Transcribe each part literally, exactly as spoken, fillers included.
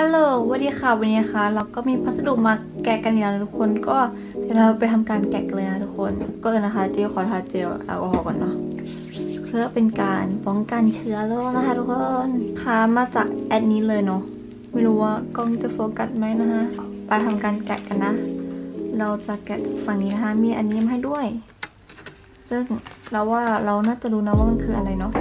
ฮัลโหลสวัสดีค่ะวันนี้นะคะเราก็มีพัสดุมาแกะกันอย่างทุกคนก็เดี๋ยวเราไปทำการแกะกันเลยนะทุกคนก็เลยนะคะเจลขอทาเจลแอลกอฮอล์ก่อนเนาะเพื่อเป็นการป้องกันเชื้อโรคนะคะทุกคนค่ะมาจากแอดนี้เลยเนาะไม่รู้ว่ากล้องจะโฟกัสไหมนะคะไปทำการแกะกันนะเราจะแกะฝั่งนี้นะคะมีอันนี้มาให้ด้วยซึ่งเราว่าเราน่าจะรู้นะว่ามันคืออะไรเนาะ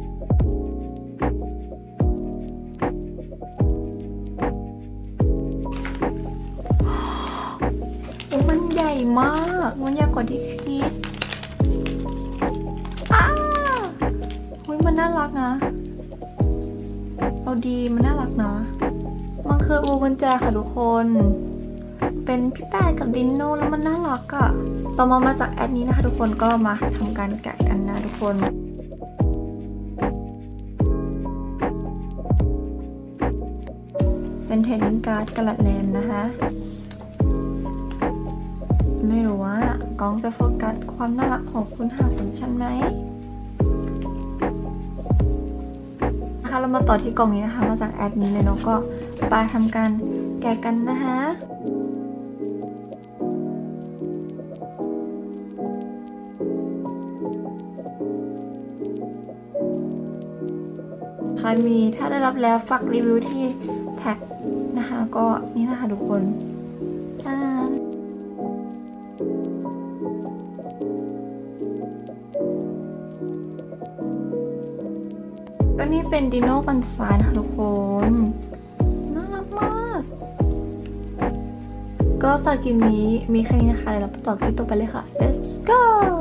มันใหญ่มากมันใหญ่กว่าที่คิดอ้าเฮ้ยมันน่ารักนะเอาดีมันน่ารักนะมันคืออูกุญแจค่ะทุกคนเป็นพี่แป้งกับดินโนแล้วมันน่ารักอะต่อมามาจากแอดนี้นะคะทุกคนก็มาทำการแกะกันนะทุกคนเป็นเทรดดิ้งการ์ดกระดาษแลนนะคะไม่รู้ว่ากล้องจะโฟกัสความน่ารักของคุณหาของฉันไหมนะคะเรามาต่อที่กล่องนี้นะคะมาจากแอดนี้เลยเนาะก็ไปทำการแกะกันนะคะใครมีถ้าได้รับแล้วฝากรีวิวที่แท็กนะคะก็นี่นะคะทุกคนจ้าก็นี่เป็นดิโน่ปันซายนะคะทุกคนน่ารักมากก็สกินนี้มีแค่นี้นะคะเดี๋ยวเราไปต่อคลิปต่อไปเลยค่ะ let's go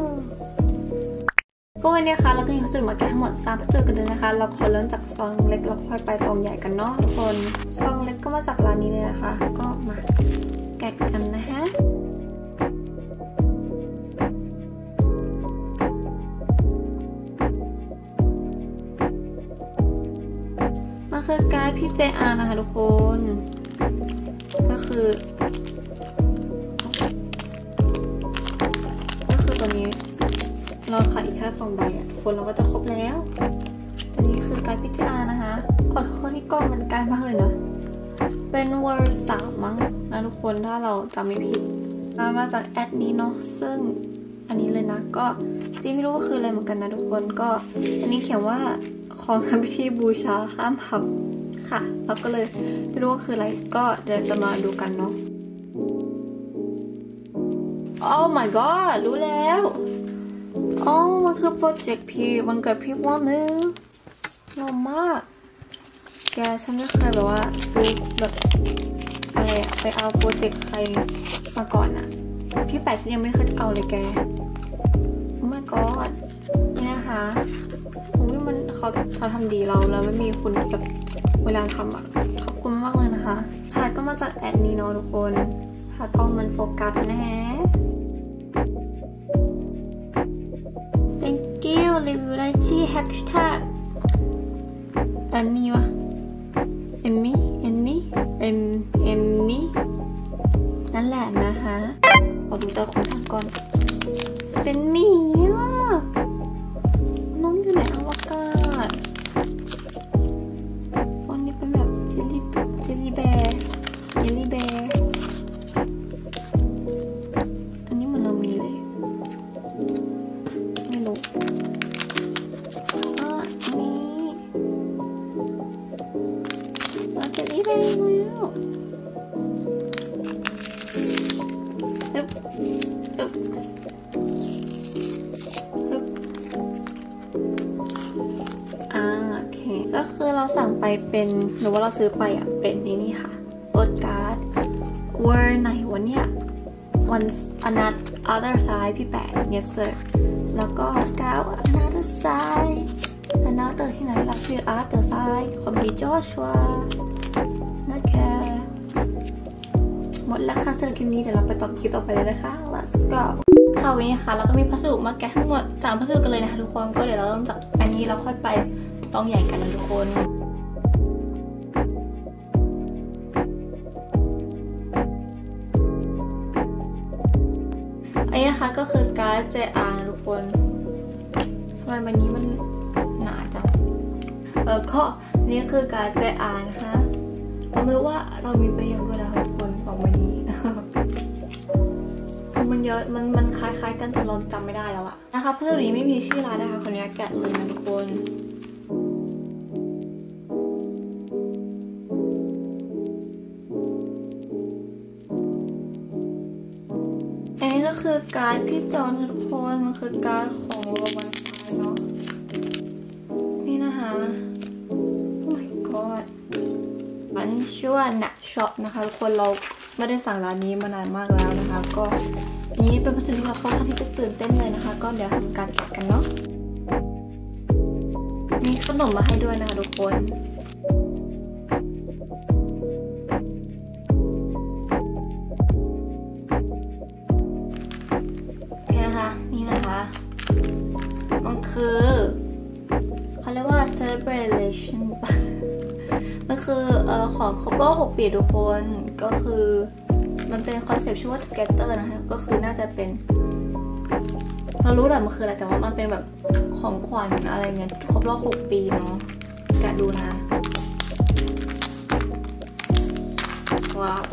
ก็วันนี้ค่ะเราก็มีพัสดุมาแกะทั้งหมดสามพัสดุกันเลยนะคะเราขอเริ่มจากซองเล็กแล้วค่อยไปซองใหญ่กันเนาะทุกคนซองเล็กก็มาจากร้านนี้เลยนะคะก็มาแกะกันนะฮะมันคือการ์ดพี่เจอาร์นะคะทุกคนก็คือก็คือตัวนี้เราขาดอีกแค่สองใบอ่ะคนเราก็จะครบแล้วอันนี้คือการ์ดพี่เจอาร์นะคะขอโทษที่กล้องมันใกล้มากเลยนะเป็นเวอร์สามมั้งนะทุกคนถ้าเราจำไม่ผิดมาจากแอดนี้เนาะซึ่งอันนี้เลยนะก็จริงไม่รู้ว่าคืออะไรเหมือนกันนะทุกคนก็อันนี้เขียนว่าของทำพิธีบูชาห้ามพับค่ะเราก็เลยไม่รู้ว่าคืออะไรก็เดี๋ยวจะมาดูกันเนาะ Oh my god รู้แล้วอ๋อมันคือโปรเจกต์พีมันเกิดพีวันนึงหล่อมากแกฉันไม่เคยแบบว่าซื้อแบบอะไรอะไปเอาโปรเจกต์ใครมาก่อนอะพี่แปดฉันยังไม่เคยเอาเลยแก Oh my god นี่นะคะอุ้ยมันเขาเขาทำดีเราแล้วไม่มีคุณแบบเวลาทำอะขอบคุณมากเลยนะคะถ่ายก็มาจากแอดนี้เนาะทุกคนถ้ากล้องมันโฟกัสนะฮะ thank you รีวิวได้ที่ hashtag อันนี้วะเอมมี่เอมมี่เอมเอมนี่นั่นแหละนะคะขอดูเจอคนทำก่อนเป็นหมีอ่ะน้องอยู่ในอวกาศวันนี้เป็นแบบเจลลี่เจลลี่แบร์เจลลี่แบร์อันนี้เหมือนเรามีเลยไม่รู้อ่ะอันนี้เราเจลลี่แบร์แล้วอึ๊บอึ๊บก็คือเราสั่งไปเป็นหรือว่าเราซื้อไปอ่ะเป็นนี่นี่ค่ะโปสการ์ด Word ไหนวันเนี้ย One another other side พี่แปด yes sir แล้วก็เก้า another side another ที่ไหนล่ะชื่อ other side ของพี่จอชัวนะแกหมดแล้วค่ะสำหรับคลิปนี้เดี๋ยวเราไปต่อคลิปต่อไปเลยนะคะ let's go ค่ะวันนี้ค่ะเราก็มีพัสดุมาแกะทั้งหมดสามพัสดุกันเลยนะคะทุกคนก็เดี๋ยวเราเริ่มจากอันนี้เราค่อยไปซองใหญ่กันนะทุกคนอันนี้นะคะก็คือการ์ด เจ อาร์ นะทุกคนทำไมวันนี้มันหนาจังเออก็นี่คือการ์ด เจ อาร์ นะคะเราไม่รู้ว่าเรามีไปยังด้วยนะคะทุกคนสองใบนี้มันเยอะมันมันคล้ายๆกันแต่เราจำไม่ได้แล้วอะนะคะเพราะตัวนี้ไม่มีชื่อร้านนะคะคนนี้แกะเลยนะทุกคนอันนี้ก็คือการ์ดพี่จอนทุกคนมันคือการ์ดของโรมันไฟเนาะนี่นะคะโอ้ my god มันชื่อว่านักช็อปนะคะทุกคนเราไม่ได้สั่งร้านนี้มานานมากแล้วนะคะก็นี้เป็นวัตถุดิบที่เราค่อนข้างที่จะตื่นเต้นเลยนะคะก็เดี๋ยวทำการแกะกันเนาะมีขนมมาให้ด้วยนะคะทุกคนนี่นะคะมันคือเขาเรียกว่า celebration มันคือเอ่อของครบรอบหกปีทุกคนก็คือมันเป็นคอนเซปต์ชื่อว่า together นะคะก็คือน่าจะเป็นเรารู้แหละมันคืออะไรแต่ว่ามันเป็นแบบของขวัญอะไรเงี้ยครบรอบหกปีเนาะแกะดูนะว้าว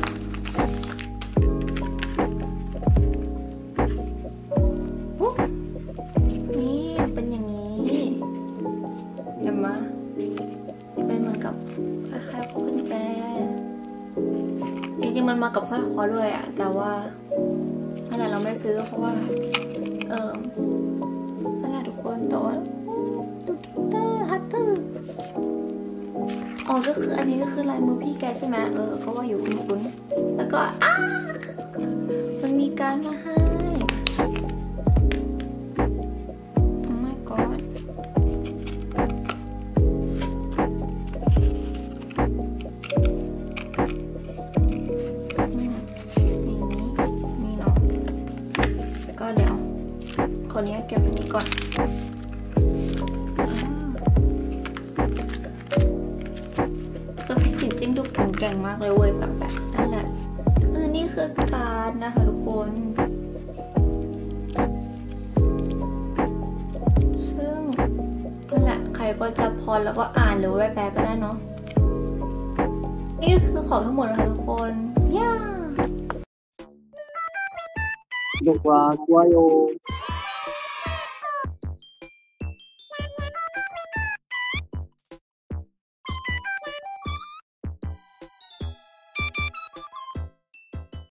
มันมากับสร้อยคอด้วยอะแต่ว่านั่นแหละเราไม่ซื้อเพราะว่าเออนั่นแหละทุกคนแต่ว่าตุ๊กตาฮัตเตอร์อ๋อก็คืออันนี้ก็คือลายมือพี่แกใช่ไหมเออก็ว่าอยู่คุ้นๆแล้วก็อ้ามันมีการมาให้โอ้ my godคนนี้เก็บอันนี้ก่อนคือแพ็กเกจจิ้งดูแข็งแกร่งมากเลยเว้ยแต่แบบนั่นแหละคือนี่คือการ์ดนะคะทุกคนซึ่งนั่นแหละใครก็จะพอแล้วก็อ่านหรือว่าแปลก็ได้เนาะนี่คือของทั้งหมดนะคะทุกคนย่า 구독과 좋아요